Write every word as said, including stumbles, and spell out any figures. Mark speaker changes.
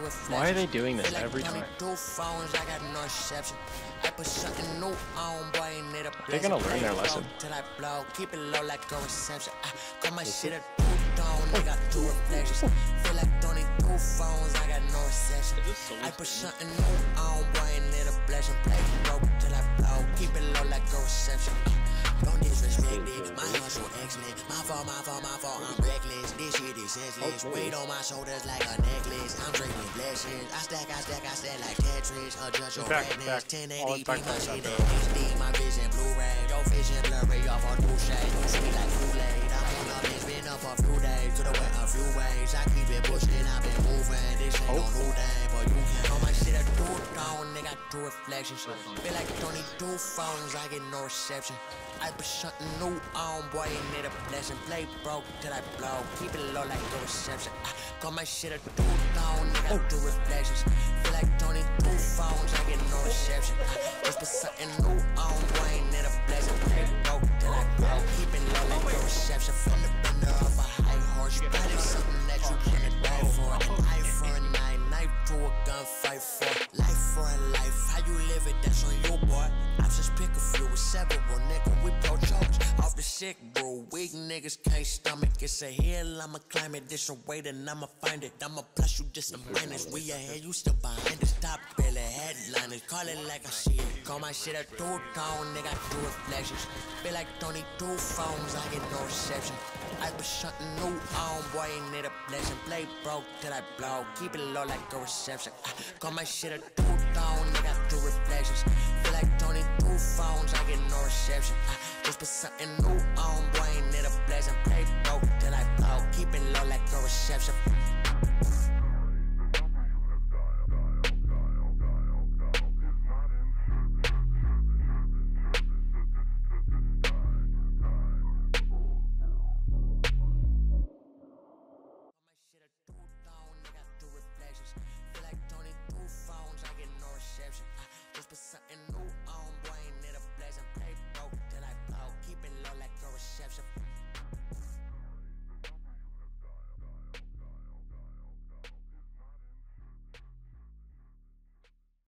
Speaker 1: Why are they doing this every time? They're gonna learn their lesson.
Speaker 2: Keep it low like a reception. I got my shit at two tone, I got two reflections. Feel like twenty-two phones, I got no reception. I put something new on, boy, ain't it a blessing. Play broke till I blow, keep it low like a reception. Don't disrespect it, my hustle excellent. My fault, my fault, my fault, I'm reckless. This shit is senseless. Weight on my shoulders like a necklace. I'm drinking blessings. I stack, I stack, I stack like Tetris. Adjust your redness. ten eighty p, my shit in H D. My vision Blu-ray. Your vision blurry off on new shade. You see like Kool-Aid. I'm on up, it's been up a few days. Could've went a few ways. I keep it pushing, I've been moving. This ain't no new day, but you can't. On my shit at two tone, they got two reflections. Feel like twenty-two phones, I get no reception. I put something new on, boy, ain't it a blessing. Play broke till I blow, keep it low like a reception. I got my shit at two tone, I got two reflections. Feel like twenty-two phones, I get no reception. I just put something new on, boy, ain't it a blessing. Play broke till I blow, keep it low like a reception. From the bender of a high horse, probably something that you couldn't die for. An eye for a night, knife to a gunfight for. Life for a life, how you live it, that's on you, boy. Options pick a few with several, nigga. We pro chokes off the sick, bro. Weak niggas can't stomach. It's a hill, I'ma climb it. This a way, then I'ma find it. I'ma plus you just a minus. We ahead, you still behind this top belly headliners. Call it like I see it. Call my shit a two tone, nigga. Two reflections. Feel like twenty-two phones, I get no reception. I put something new on, boy, ain't it a blessing. Play broke till I blow, keep it low like a reception. I call my shit a two tone, nigga. Two reflections. Feel like twenty-two phones, I get no reception. I just put something new on, boy, ain't it a blessing. Play broke till I blow, keep it low like a reception.